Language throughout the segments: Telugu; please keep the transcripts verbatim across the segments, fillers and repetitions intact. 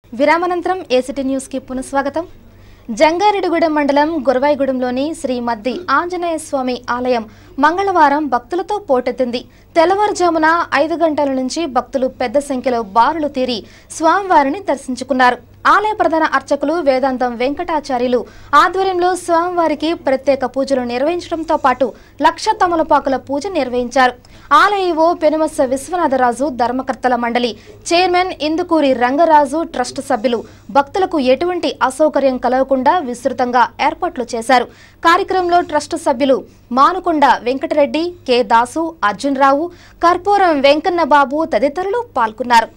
విరామనంతరం ఏసిటీ న్యూస్ కి పునఃస్వాగతం. జంగారెడ్డిగూడెం మండలం గురవాయిగూడెంలోని శ్రీ మద్ది ఆంజనేయ స్వామి ఆలయం మంగళవారం భక్తులతో పోటెత్తింది. తెల్లవారుజామున ఐదు గంటల నుంచి భక్తులు పెద్ద సంఖ్యలో బారులు తీరి స్వామివారిని దర్శించుకున్నారు. ఆలయ ప్రధాన అర్చకులు వేదాంతం వెంకటాచార్యులు ఆధ్వర్యంలో స్వామివారికి ప్రత్యేక పూజలు నిర్వహించడంతో పాటు లక్ష తమలపాకుల పూజ నిర్వహించారు. ఆలయో పెనుమస్స విశ్వనాథరాజు ధర్మకర్తల మండలి చైర్మన్ ఇందుకూరి రంగరాజు ట్రస్ట్ సభ్యులు భక్తులకు ఎటువంటి అసౌకర్యం కలగకుండా విస్తృతంగా ఏర్పాట్లు చేశారు. కార్యక్రమంలో ట్రస్ట్ సభ్యులు మానుకొండ వెంకటరెడ్డి, కె దాసు, అర్జున్ రావు, కర్పూరం వెంకన్నబాబు తదితరులు పాల్గొన్నారు.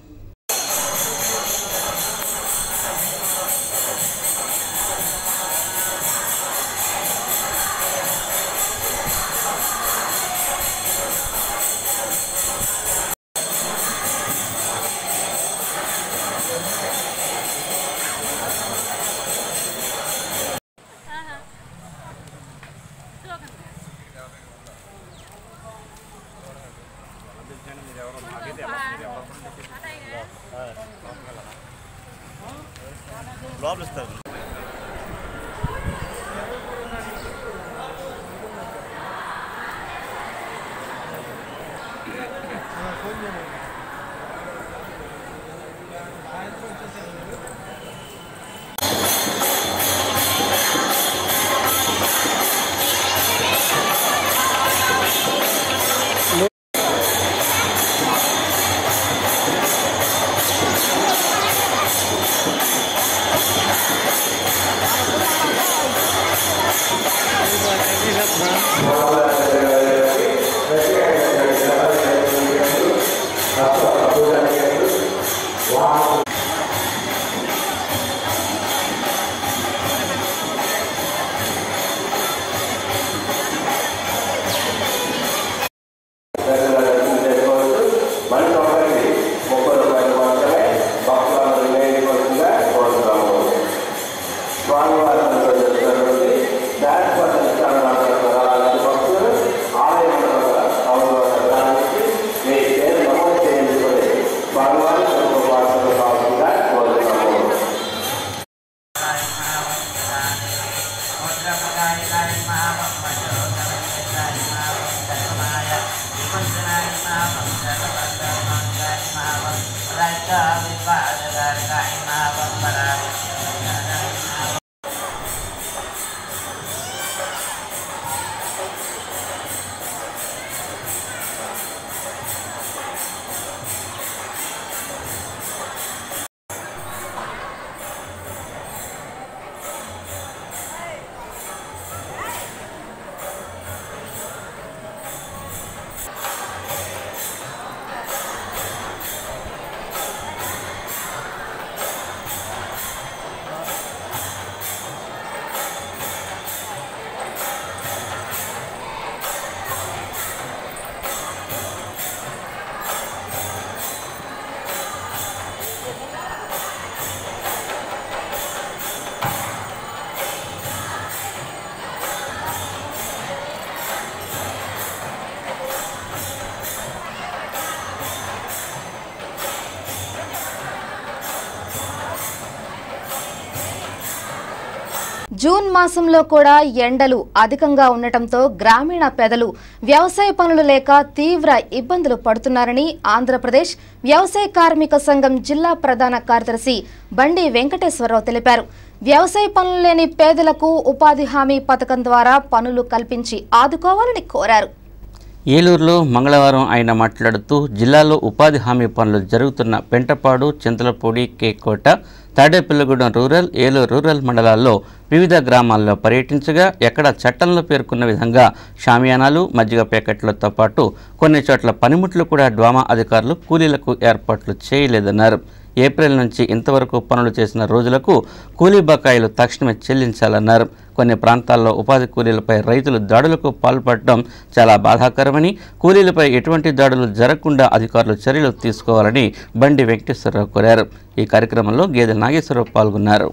జూన్ మాసంలో కూడా ఎండలు అధికంగా ఉండటంతో గ్రామీణ పేదలు వ్యవసాయ పనులు లేక తీవ్ర ఇబ్బందులు పడుతున్నారని ఆంధ్రప్రదేశ్ వ్యవసాయ కార్మిక సంఘం జిల్లా ప్రధాన కార్యదర్శి బండి వెంకటేశ్వరరావు తెలిపారు. వ్యవసాయ పనులు లేని పేదలకు ఉపాధి హామీ పథకం ద్వారా పనులు కల్పించి ఆదుకోవాలని కోరారు. ఏలూరులో మంగళవారం ఆయన మాట్లాడుతూ జిల్లాలో ఉపాధి హామీ పనులు జరుగుతున్న పెంటపాడు, చింతలపూడి, కేకోట, తాడేపల్లిగూడెం రూరల్, ఏలూరు రూరల్ మండలాల్లో వివిధ గ్రామాల్లో పర్యటించగా ఎక్కడ చట్టంలో పేర్కొన్న విధంగా షామియానాలు, మజ్జిగ ప్యాకెట్లతో పాటు కొన్ని చోట్ల పనిముట్లు కూడా డ్వామా అధికారులు కూలీలకు ఏర్పాట్లు చేయలేదన్నారు. ఏప్రిల్ నుంచి ఇంతవరకు పనులు చేసిన రోజులకు కూలీ బకాయిలు తక్షణమే చెల్లించాలన్నారు. కొన్ని ప్రాంతాల్లో ఉపాధి కూలీలపై రైతులు దాడులకు పాల్పడడం చాలా బాధాకరమని, కూలీలపై ఎటువంటి దాడులు జరగకుండా అధికారులు చర్యలు తీసుకోవాలని బండి వెంకటేశ్వరరావు కోరారు. ఈ కార్యక్రమంలో గేదె నాగేశ్వరరావు పాల్గొన్నారు.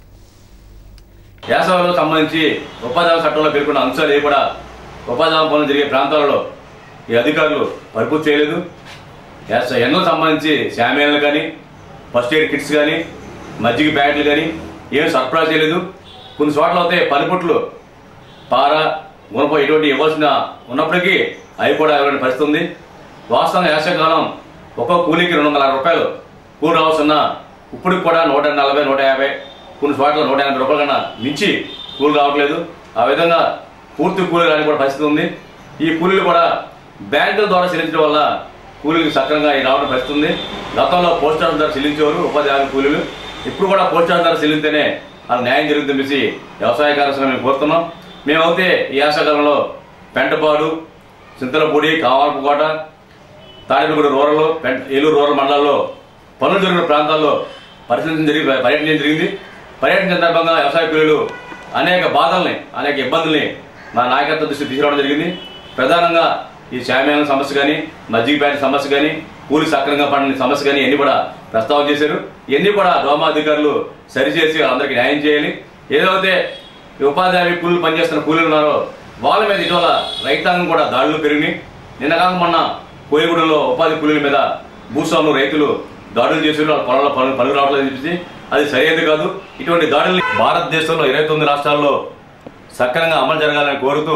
వేసవిలో సంబంధించి ఉపాధి హామీ చట్టంలో పేర్కొన్న అంశాలు ఏ కూడా ఉపాధి హామీ పనులు జరిగే ప్రాంతాలలో ఈ అధికారులు పరిపూర్తి చేయలేదు. ఎన్నో సంబంధించి శామ్యాలు కానీ, ఫస్ట్ ఎయిడ్ కిట్స్ కానీ, మజ్జిగ ప్యాకెట్లు కానీ ఏం సరఫరా చేయలేదు. కొన్ని చోట్ల అయితే పనిపుట్లు పార గుణప ఇటువంటి ఇవ్వాల్సిన ఉన్నప్పటికీ అవి కూడా ఇవ్వని పరిస్థితి ఉంది. వాస్తవంగా వేసవికాలం ఒక్కొక్క కూలీకి రెండు వందల రూపాయలు కూలి రావాల్సిన ఇప్పటికి కూడా నూట నలభై నూట యాభై కొన్ని చోట్ల నూట ఎనభై రూపాయల కన్నా మించి కూలి రావట్లేదు. ఆ విధంగా పూర్తి కూలీ రాని కూడా పరిస్థితి ఉంది. ఈ కూలీలు కూడా బ్యాంకుల ద్వారా చెల్లించడం వల్ల కూలీలకు సక్రమంగా రావడం పరిస్థితి ఉంది. గతంలో పోస్ట్ ఆఫీస్ ద్వారా చెల్లించేవారు ఉపాధి హామీ కూలీలు. ఇప్పుడు కూడా పోస్ట్ ఆఫీస్ ద్వారా చెల్లిస్తేనే అది న్యాయం జరుగుతుంది చెప్పేసి వ్యవసాయ కార్యక్రమం మేము కోరుతున్నాం. మేమైతే ఈ వేసవికాలంలో పెంటపాడు, చింతలపూడి, కావాలపుకోట, తాడేపల్లిగూడెం రూరల్, ఏలూరు రూరల్ మండలాల్లో పనులు జరిగిన ప్రాంతాల్లో పరిశీలించడం జరిగి పర్యటించడం జరిగింది. పర్యటన సందర్భంగా వ్యవసాయ కూలీలు అనేక బాధల్ని అనేక ఇబ్బందుల్ని మా నాయకత్వ దృష్టికి తీసుకురావడం జరిగింది. ప్రధానంగా ఈ శామ్యాల సమస్య కానీ, మజ్జిగ ప్యాకెట్ సమస్య కానీ, కూలి సక్రమంగా పడిన సమస్య కానీ ఇవన్నీ కూడా ప్రస్తావన చేశారు. ఇవన్నీ కూడా డోమా అధికారులు సరిచేసి వాళ్ళందరికీ న్యాయం చేయాలి. ఏదైతే ఉపాధి హామీ కూలీలు పనిచేస్తున్న కూలీలు ఉన్నారో వాళ్ళ మీద ఇటీవల రైతాంగం కూడా దాడులు పెరిగినాయి. నిన్న కాక మొన్న కోయగూడెంలో ఉపాధి కూలీల మీద భూస్వాములు రైతులు దాడులు చేశారు. వాళ్ళ పొలంలో పనులు పనులు రావట్లేదు చెప్పేసి అది సరైనది కాదు. ఇటువంటి దాడుల్ని భారతదేశంలో ఇరవై తొమ్మిది రాష్ట్రాల్లో సక్రమంగా అమలు జరగాలని కోరుతూ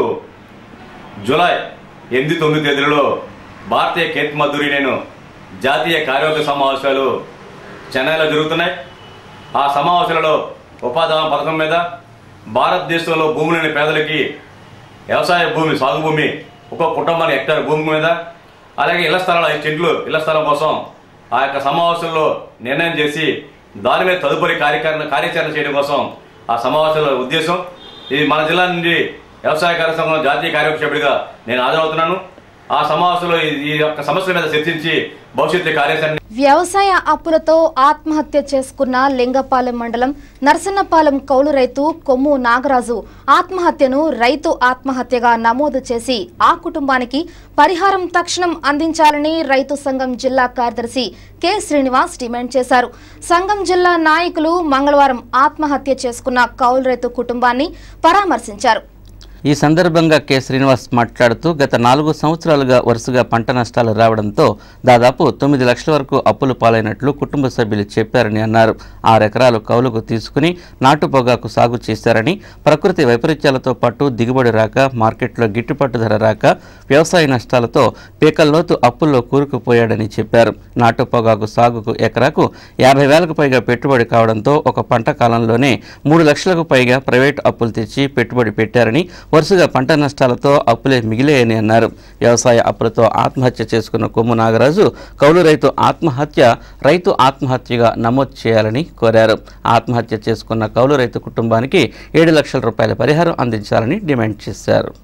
జూలై ఎనిమిది తొమ్మిది తేదీలలో భారతీయ కేత్ మద్దూరి నేను జాతీయ కార్యవర్గ సమావేశాలు చెన్నైలో జరుగుతున్నాయి. ఆ సమావేశాలలో ఉపాధి హామీ పథకం మీద, భారతదేశంలో భూమి లేని పేదలకి వ్యవసాయ భూమి, సాగు భూమి ఒక్కొక్క కుటుంబానికి హెక్టార్ భూమి మీద, అలాగే ఇళ్ల స్థలాలు ఐదు చెట్లు ఇళ్ల స్థలం కోసం ఆ యొక్క సమావేశంలో నిర్ణయం చేసి దాని మీద తదుపరి కార్యక్రమ కార్యాచరణ చేయడం కోసం ఆ సమావేశంలో ఉద్దేశం. ఇది మన జిల్లా నుండి వ్యవసాయ కార్యక్రమం జాతీయ కార్యవర్గ సభ్యుడిగా నేను హాజరవుతున్నాను. ఆ సమావేశంలో ఈ యొక్క సమస్యల మీద చర్చించి భవిష్యత్తు కార్యాచరణ. వ్యవసాయ అప్పులతో ఆత్మహత్య చేసుకున్న లింగపాలెం మండలం నరసన్నపాలెం కౌలు రైతు కొమ్ము నాగరాజు ఆత్మహత్యను రైతు ఆత్మహత్యగా నమోదు చేసి ఆ కుటుంబానికి పరిహారం తక్షణం అందించాలని రైతు సంఘం జిల్లా కార్యదర్శి కె శ్రీనివాస్ డిమాండ్ చేశారు. సంఘం జిల్లా నాయకులు మంగళవారం ఆత్మహత్య చేసుకున్న కౌలు రైతు కుటుంబాన్ని పరామర్శించారు. ఈ సందర్భంగా కె శ్రీనివాస్ మాట్లాడుతూ గత నాలుగు సంవత్సరాలుగా వరుసగా పంట నష్టాలు రావడంతో దాదాపు తొమ్మిది లక్షల వరకు అప్పులు పాలైనట్లు కుటుంబ సభ్యులు చెప్పారని అన్నారు. ఆరు ఎకరాలు కౌలుకు తీసుకుని నాటు పొగాకు సాగు చేశారని, ప్రకృతి వైపరీత్యాలతో పాటు దిగుబడి రాక, మార్కెట్లో గిట్టుబాటు ధర రాక వ్యవసాయ నష్టాలతో పీకల్లోతు అప్పుల్లో కూరుకుపోయాడని చెప్పారు. నాటు పొగాకు సాగుకు ఎకరాకు యాభై వేలకు పైగా పెట్టుబడి కావడంతో ఒక పంట కాలంలోనే మూడు లక్షలకు పైగా ప్రైవేట్ అప్పులు తెచ్చి పెట్టుబడి పెట్టారని, వరుసగా పంట నష్టాలతో అప్పులే మిగిలేయని అన్నారు. వ్యవసాయ అప్పులతో ఆత్మహత్య చేసుకున్న కొమ్ము నాగరాజు కౌలు రైతు ఆత్మహత్య రైతు ఆత్మహత్యగా నమోదు చేయాలని కోరారు. ఆత్మహత్య చేసుకున్న కౌలు రైతు కుటుంబానికి ఏడు లక్షల రూపాయల పరిహారం అందించాలని డిమాండ్ చేశారు.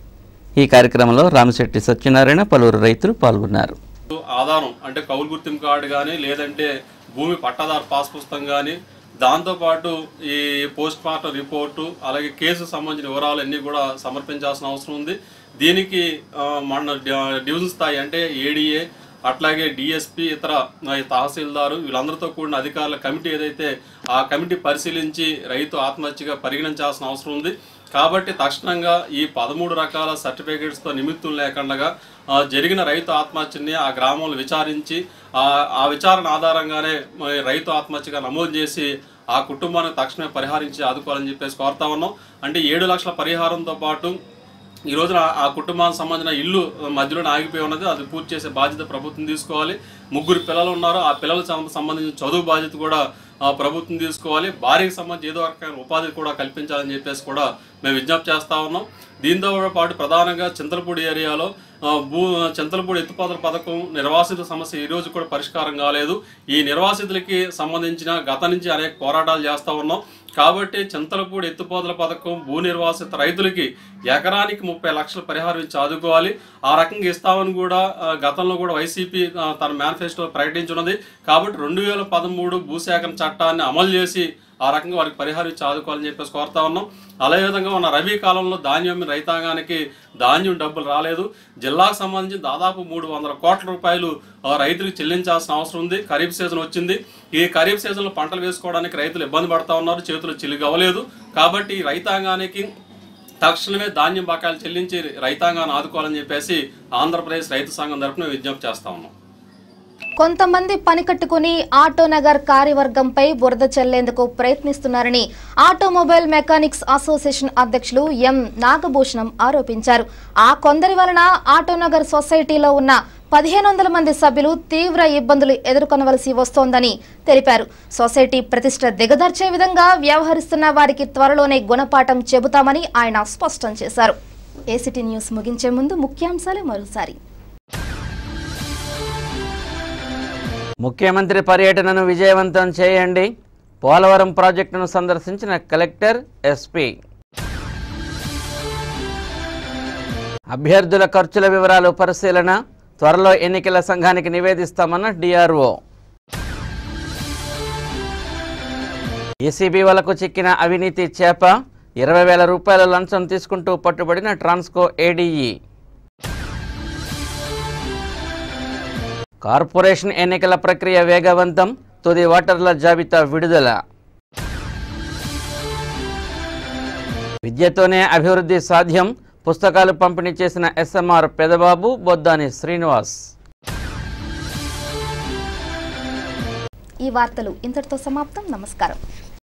ఈ కార్యక్రమంలో రామశెట్టి సత్యనారాయణ, పలువురు రైతులు పాల్గొన్నారు. ఆధారం అంటే కౌలు గుర్తింపు కార్డు కానీ, లేదంటే భూమి పట్టాదారు పాస్ పుస్తకం కానీ, దాంతోపాటు ఈ పోస్ట్ మార్టం రిపోర్టు, అలాగే కేసుకు సంబంధించిన వివరాలు అన్నీ కూడా సమర్పించాల్సిన అవసరం ఉంది. దీనికి మన డివిజన్ స్థాయి అంటే ఏడీఏ, అట్లాగే డిఎస్పీ, ఇతర తహసీల్దారు వీళ్ళందరితో కూడిన అధికారుల కమిటీ ఏదైతే ఆ కమిటీ పరిశీలించి రైతు ఆత్మహత్యగా పరిగణించాల్సిన అవసరం ఉంది. కాబట్టి తక్షణంగా ఈ పదమూడు రకాల సర్టిఫికేట్స్తో నిమిత్తం లేకుండా జరిగిన రైతు ఆత్మహత్యని ఆ గ్రామంలో విచారించి ఆ విచారణ ఆధారంగానే రైతు ఆత్మహత్యగా నమోదు చేసి ఆ కుటుంబాన్ని తక్షణమే పరిహారించి ఆదుకోవాలని చెప్పేసి కోరుతా ఉన్నాం. అంటే ఏడు లక్షల పరిహారంతో పాటు ఈ రోజున ఆ కుటుంబానికి సంబంధించిన ఇల్లు మధ్యలోనే ఆగిపోయి ఉన్నది, అది పూర్తి చేసే బాధ్యత ప్రభుత్వం తీసుకోవాలి. ముగ్గురు పిల్లలు ఉన్నారు, ఆ పిల్లలకు సంబంధించిన చదువు బాధ్యత కూడా ప్రభుత్వం తీసుకోవాలి. భార్యకు సంబంధించి ఏదో రకమైన ఉపాధి కూడా కల్పించాలని చెప్పేసి కూడా మేము విజ్ఞప్తి చేస్తా ఉన్నాం. దీంతో పాటు ప్రధానంగా చింతలపూడి ఏరియాలో భూ చింతలపూడి ఎత్తిపోతల పథకం నిర్వాసిత సమస్య ఈ రోజు కూడా పరిష్కారం కాలేదు. ఈ నిర్వాసితులకి సంబంధించిన గత నుంచి అనేక పోరాటాలు చేస్తూ ఉన్నాం. కాబట్టి చింతలపూడి ఎత్తిపోతల పథకం భూ నిర్వాసిత రైతులకి ఎకరానికి ముప్పై లక్షల పరిహారం ఇచ్చి ఆదుకోవాలి. ఆ రకంగా ఇస్తామని కూడా గతంలో కూడా వైసీపీ తన మేనిఫెస్టోలో ప్రకటించున్నది. కాబట్టి రెండు వేల పదమూడు భూసేకరణ చట్టాన్ని అమలు చేసి ఆ రకంగా వారికి పరిహారం ఇచ్చి ఆదుకోవాలని చెప్పేసి కోరుతా ఉన్నాం. అదే విధంగా ఉన్న రబీ కాలంలో ధాన్యం రైతాంగానికి ధాన్యం డబ్బులు రాలేదు. జిల్లాకు సంబంధించి దాదాపు మూడు వందల కోట్ల రూపాయలు రైతులకు చెల్లించాల్సిన అవసరం ఉంది. ఖరీఫ్ సీజన్ వచ్చింది. ఈ ఖరీఫ్ సీజన్లో పంటలు వేసుకోవడానికి రైతులు ఇబ్బంది పడతా ఉన్నారు, చేతులు చిల్లిగవ్వలేదు. కాబట్టి రైతాంగానికి తక్షణమే ధాన్యం బకాయిలు చెల్లించి రైతాంగాన్ని ఆదుకోవాలని చెప్పేసి ఆంధ్రప్రదేశ్ రైతు సంఘం తరఫున విజ్ఞప్తి చేస్తా ఉన్నాం. కొంతమంది పని కట్టుకుని ఆటోనగర్ కార్యవర్గంపై బురద చల్లేందుకు ప్రయత్నిస్తున్నారని ఆటోమొబైల్ మెకానిక్స్ అసోసియేషన్ అధ్యక్షులు ఎం నాగభూషణం ఆరోపించారు. ఆ కొందరి వలన ఆటోనగర్ సొసైటీలో ఉన్న పదిహేను వందల మంది సభ్యులు తీవ్ర ఇబ్బందులు ఎదుర్కొనవలసి వస్తోందని తెలిపారు. సొసైటీ ప్రతిష్ట దిగదార్చే విధంగా వ్యవహరిస్తున్న వారికి త్వరలోనే గుణపాఠం చెబుతామని ఆయన స్పష్టం చేశారు. ఏసీటీ న్యూస్ ముగించే ముందు ముఖ్యాంశాలు మరోసారి. ముఖ్యమంత్రి పర్యటనను విజయవంతం చేయండి. పోలవరం ప్రాజెక్టును సందర్శించిన కలెక్టర్, ఎస్పీ. అభ్యర్థుల ఖర్చుల వివరాలు పరిశీలన, త్వరలో ఎన్నికల సంఘానికి నివేదిస్తామన్న డిఆర్ఓ. ఏసీబీ వలకు చిక్కిన అవినీతి చేప, ఇరవై వేల రూపాయల లంచం తీసుకుంటూ పట్టుబడిన ట్రాన్స్కో ఏడీఈ. కార్పొరేషన్ ఎన్నికల ప్రక్రియ వేగవంతం, తుది ఓటర్ల జాబితా విడుదల. విద్యతోనే అభివృద్ధి సాధ్యం, పుస్తకాలు పంపిణీ చేసిన ఎస్ఎంఆర్ పెదబాబు, బొద్దాని శ్రీనివాస్. ఈ వార్తలు ఇంతటితో సమాప్తం. నమస్కారం.